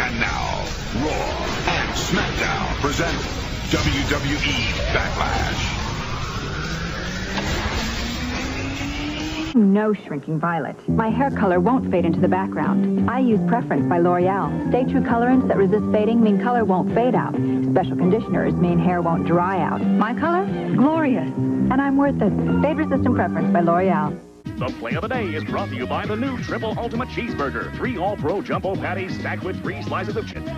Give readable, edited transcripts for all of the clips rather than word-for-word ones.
And now, Raw and SmackDown present WWE Backlash. No shrinking violet. My hair color won't fade into the background. I use Preference by L'Oreal. Stay True colorants that resist fading mean color won't fade out. Special conditioners mean hair won't dry out. My color? Glorious. And I'm worth it. Fade Resistant Preference by L'Oreal. The play of the day is brought to you by the new Triple Ultimate Cheeseburger. 3 all-pro jumbo patties stacked with 3 slices of chicken.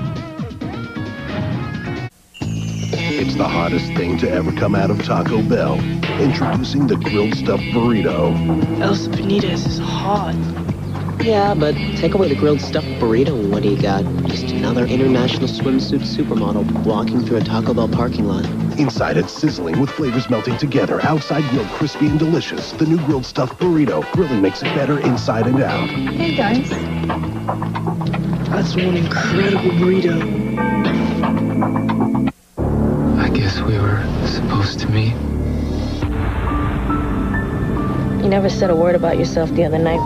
It's the hottest thing to ever come out of Taco Bell. Introducing the grilled stuffed burrito. Elsa Benitez is hot. Yeah, but take away the grilled stuffed burrito and what do you got? Just another international swimsuit supermodel walking through a Taco Bell parking lot. Inside it's sizzling with flavors melting together. Outside grilled crispy and delicious. The new grilled stuffed burrito. Grilling makes it better inside and out. Hey, guys. That's one incredible burrito. I guess we were supposed to meet. You never said a word about yourself the other night.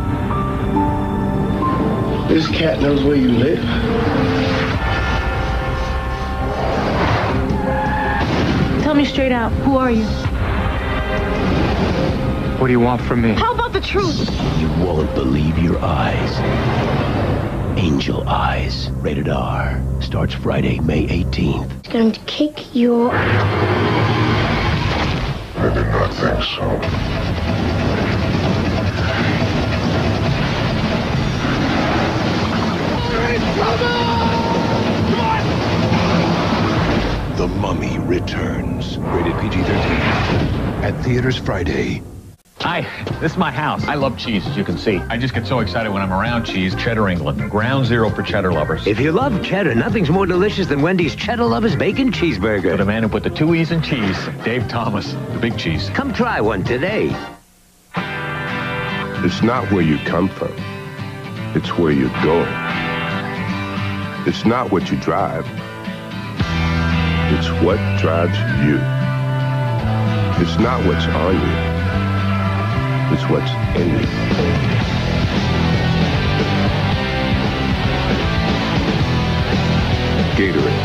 This cat knows where you live. Tell me straight out, who are you? What do you want from me? How about the truth? You won't believe your eyes. Angel Eyes, rated R. Starts Friday, May 18th. He's going to kick your... I did not think so. The Mummy returns. Rated PG-13. At theaters Friday. Hi, this is my house. I love cheese, as you can see. I just get so excited when I'm around cheese. Cheddar England, ground zero for cheddar lovers. If you love cheddar, nothing's more delicious than Wendy's Cheddar Lovers Bacon Cheeseburger. For the man who put the 2 E's in cheese, Dave Thomas, the big cheese. Come try one today. It's not where you come from. It's where you go. It's not what you drive. It's what drives you. It's not what's on you. It's what's in you. Gatorade.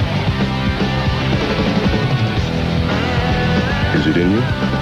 Is it in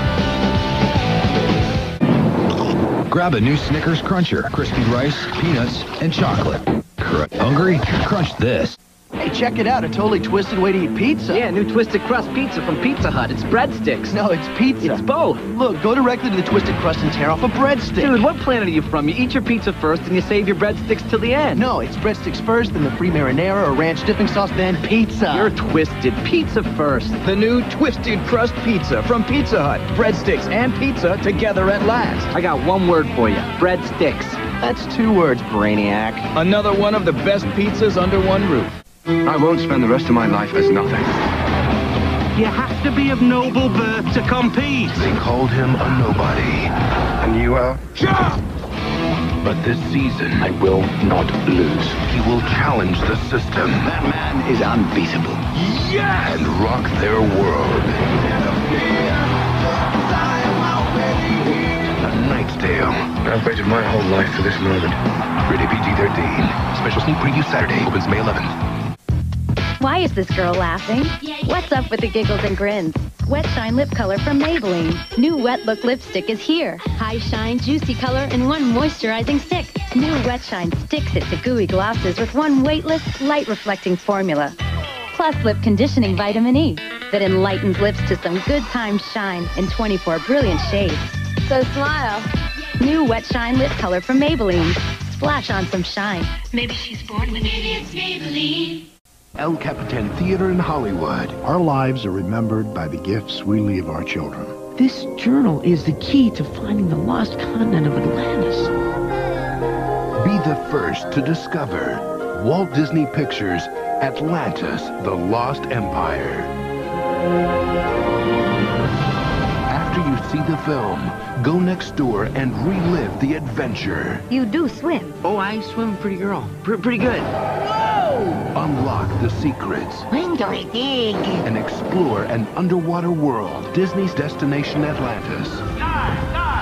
you? Grab a new Snickers Cruncher. Crispy rice, peanuts, and chocolate. Hungry? Crunch this. Hey, check it out. A totally twisted way to eat pizza. Yeah, new Twisted Crust Pizza from Pizza Hut. It's breadsticks. No, it's pizza. It's both. Look, go directly to the twisted crust and tear off a breadstick. Dude, what planet are you from? You eat your pizza first and you save your breadsticks till the end. No, it's breadsticks first, then the free marinara or ranch dipping sauce, then pizza. You're twisted. Pizza first. The new Twisted Crust Pizza from Pizza Hut. Breadsticks and pizza together at last. I got one word for you. Breadsticks. That's 2 words, Brainiac. Another one of the best pizzas under one roof. I won't spend the rest of my life as nothing. You have to be of noble birth to compete. They called him a nobody. And you are? Yeah! But this season, I will not lose. He will challenge the system. That man is unbeatable. Yes! And rock their world. A Knight's Tale. I've waited my whole life for this moment. Rated PG-13. Special sneak preview Saturday. Opens May 11th. Why is this girl laughing? What's up with the giggles and grins? Wet Shine Lip Color from Maybelline. New Wet Look Lipstick is here. High shine, juicy color, and 1 moisturizing stick. New Wet Shine sticks it to gooey glosses with 1 weightless, light-reflecting formula. Plus lip conditioning vitamin E that enlightens lips to some good time shine in 24 brilliant shades. So smile. New Wet Shine Lip Color from Maybelline. Splash on some shine. Maybe she's born with maybe it's Maybelline. El Capitan Theater in Hollywood. Our lives are remembered by the gifts we leave our children. This journal is the key to finding the lost continent of Atlantis. Be the first to discover Walt Disney Pictures' Atlantis, the Lost Empire. After you see the film, go next door and relive the adventure. You do swim. Oh, I swim, pretty girl. Pretty good. Unlock the secrets When do I dig? and explore an underwater world. Disney's Destination Atlantis.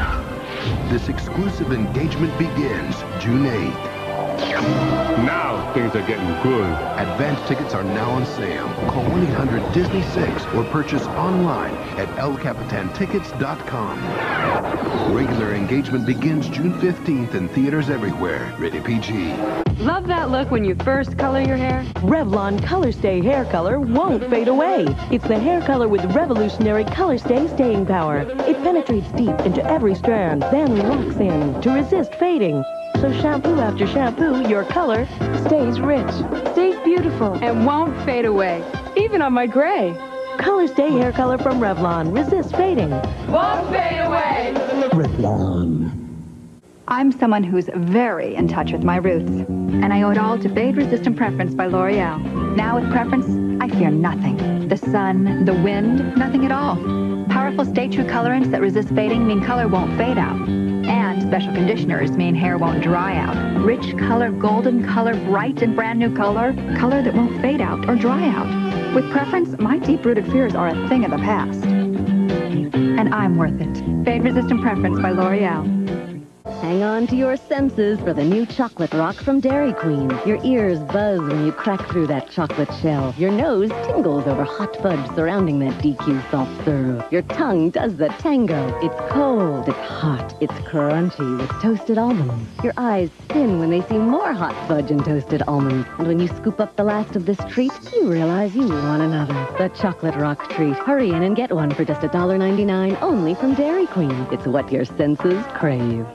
This exclusive engagement begins June 8th. Now, things are getting good. Advance tickets are now on sale. Call 1-800-DISNEY-6 or purchase online at elcapitantickets.com. Regular engagement begins June 15th in theaters everywhere. Rated PG. Love that look when you first color your hair? Revlon Color Stay hair color won't fade away. It's the hair color with revolutionary Color Stay staying power. It penetrates deep into every strand, then locks in to resist fading. So shampoo after shampoo, your color stays rich, Stays beautiful, and won't fade away, even on my gray. Color Stay hair color from Revlon resists fading. Won't fade away. Revlon. I'm someone who's very in touch with my roots, and I owe it all to Fade-Resistant Preference by L'Oreal. Now with Preference, I fear nothing. The sun, the wind, nothing at all. Powerful Stay True colorants that resist fading mean color won't fade out. And special conditioners mean hair won't dry out. Rich color, golden color, bright and brand new color, color that won't fade out or dry out. With Preference, my deep-rooted fears are a thing of the past. And I'm worth it. Fade-Resistant Preference by L'Oreal. Hang on to your senses for the new chocolate rock from Dairy Queen. Your ears buzz when you crack through that chocolate shell. Your nose tingles over hot fudge surrounding that DQ soft serve. Your tongue does the tango. It's cold, it's hot, it's crunchy with toasted almonds. Your eyes spin when they see more hot fudge and toasted almonds. And when you scoop up the last of this treat, you realize you want another. The chocolate rock treat. Hurry in and get one for just $1.99 only from Dairy Queen. It's what your senses crave.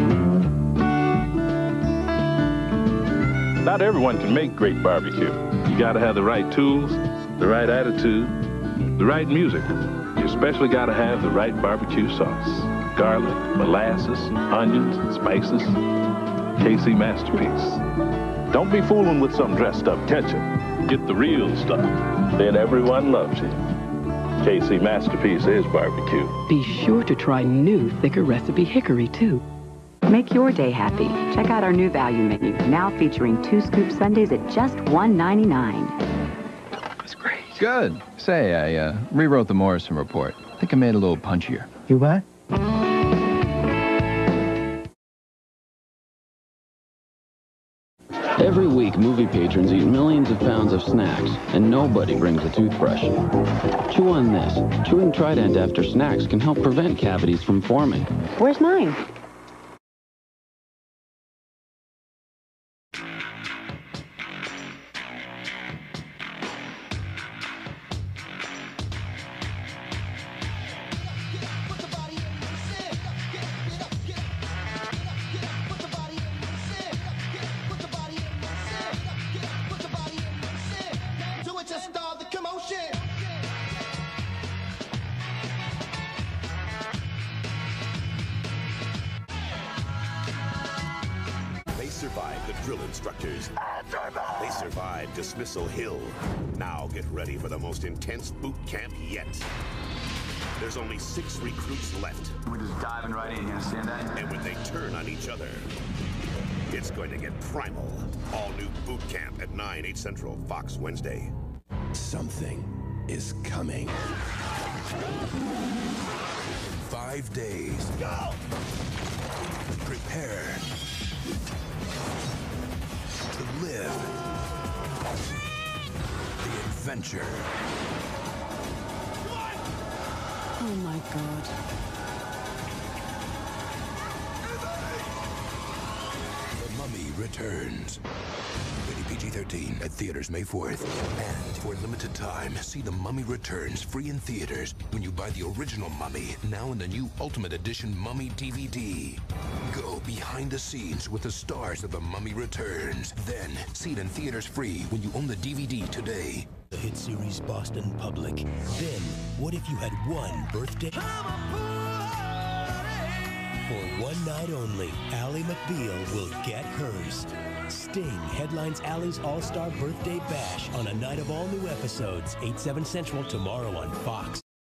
Not everyone can make great barbecue. You gotta have the right tools, the right attitude, the right music. You especially gotta have the right barbecue sauce. Garlic, molasses, onions, spices. KC Masterpiece. Don't be fooling with some dressed up ketchup. Get the real stuff. Then everyone loves you. KC Masterpiece is barbecue. Be sure to try new, thicker recipe hickory, too. Make your day happy. Check out our new value menu, now featuring 2 scoop sundaes at just $1.99. That's great. Good. Say, I rewrote the Morrison report. I think I made it a little punchier. You what? Every week, movie patrons eat millions of pounds of snacks, and nobody brings a toothbrush. Chew on this. Chewing Trident after snacks can help prevent cavities from forming. Where's mine? Survived the drill instructors. They survived Dismissal Hill. Now get ready for the most intense boot camp yet. There's only 6 recruits left. We're just diving right in, you understand that? And when they turn on each other, it's going to get primal. All new boot camp at 9, 8 Central, Fox Wednesday. Something is coming. 5 days. Go! Prepare to live the adventure. Oh my God. The Mummy returns. Rated PG-13 at theaters May 4th. And for a limited time, see The Mummy Returns free in theaters when you buy the original Mummy, now in the new Ultimate Edition Mummy DVD. Go behind the scenes with the stars of The Mummy Returns. Then, see it in theaters free when you own the DVD today. The hit series Boston Public. Then, what if you had one birthday? For one night only, Ally McBeal will get hers. Sting headlines Ally's All-Star Birthday Bash on a night of all new episodes, 8, 7 Central tomorrow on Fox.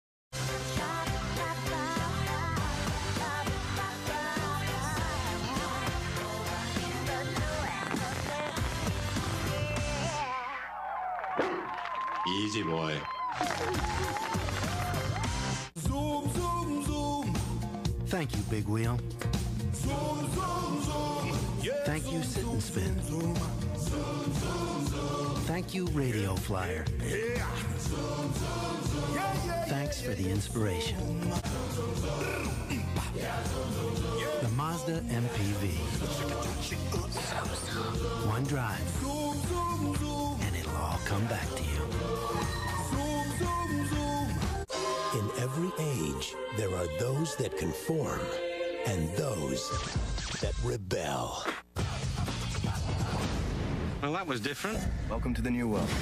Easy boy. Zoom, zoom, zoom. Thank you, Big Wheel. Zoom, zoom, zoom. Thank you, Sit and Spin. Thank you, Radio Flyer. Thanks for the inspiration. The Mazda MPV. One drive, and it'll all come back to you. In every age, there are those that conform and those that rebel. Well, that was different. Welcome to the new world.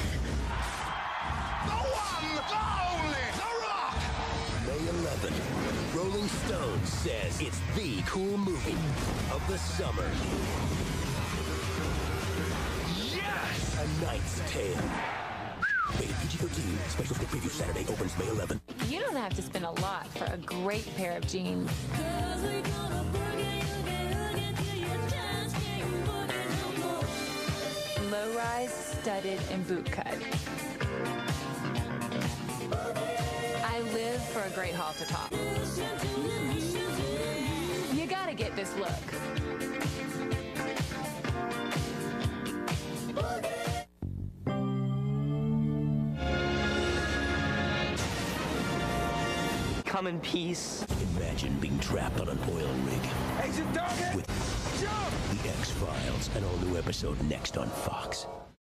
May 11, Rolling Stone says it's the cool movie of the summer. Yes! A Knight's Tale. Rated PG-13. Special sneak preview Saturday opens May 11. You don't have to spend a lot for a great pair of jeans. Low-rise, studded, and boot cut. I live for a great halter top. You gotta get this look. Come in peace. Imagine being trapped on an oil rig. Exit target! With Jump! The X-Files, an all-new episode next on Fox.